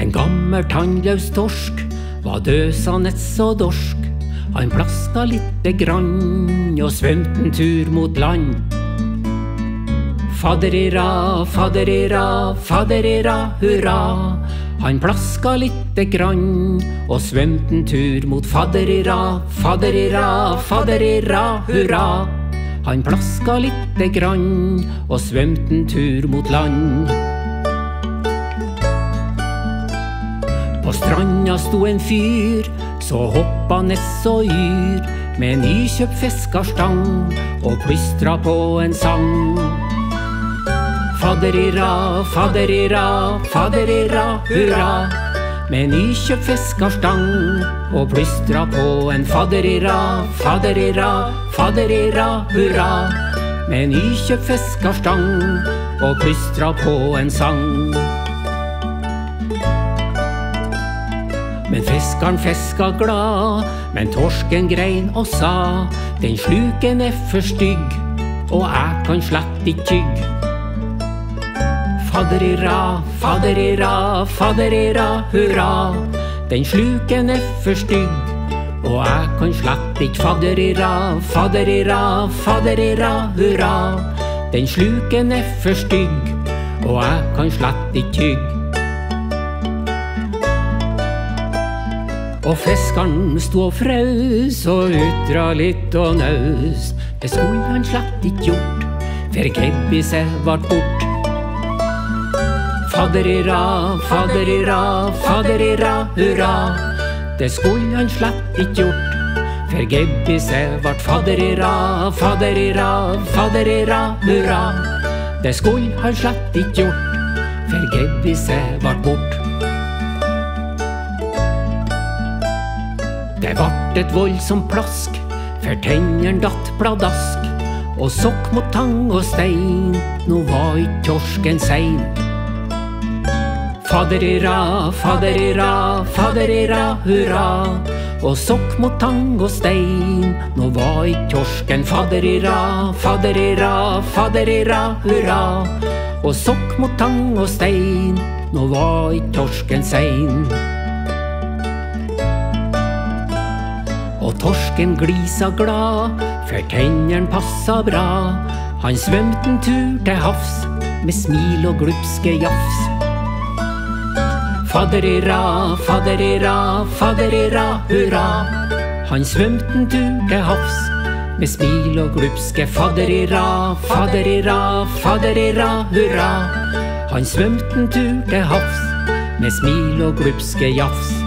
En gammel tannløs torsk var døsende så dorsk. Han plaska litte grann og svømte en tur mot land. Faderira, faderira, faderira, hurra. Han plaska litte grann og svømte en tur mot faderira, faderira, faderira, hurra. Han plaska litte grann og svømte en tur mot land. På stranda sto en fyr, så hoppa ness og yr, med nykjøpt fiskarstang og plystra på en sang. Faderira, faderira, faderira, hurra. Med nykjøpt fiskarstang og plystra på en faderira, faderira, faderira, hurra. Med nykjøpt fiskarstang og plystra på en sang. Men fiskaren fiska glad, men torsken grein og sa: den sluken for stygg, og jeg kan slett ikke tygg. Faderira, faderira, faderira, hurra. Den sluken for stygg, og jeg kan slett ikke. Faderira, faderira, faderira, hurra. Den sluken for stygg, og jeg kan slett ikke tygg. Og fiskaren sto og frøs og utra litt og naus. Det skulle han slett ikke gjort, for gebbiset vart bort. Faderira, faderira, faderira, hurra. Det skulle han slett ikke gjort, for gebbiset vart faderira, faderira, faderira, hurra. Det skulle han slett ikke gjort, for gebbiset vart bort. Det vart et voldsomt plask, for tennene datt pladask. Og sokk mot tang og stein, nå var ikke torsken sein. Faderira, faderira, faderira, hurra. Og sokk mot tang og stein, nå var ikke torsken. Faderira, faderira, faderira, hurra. Og sokk mot tang og stein, nå var ikke torsken sein. Og torsken glisa glad, for tennene passa bra. Han svømte en tur til havs, med smil og glupske jafs. Faderira, faderira, faderira, hurra. Han svømte en tur til havs, med smil og glupske. Faderira, faderira, faderira, hurra. Han svømte en tur til havs, med smil og glupske jafs.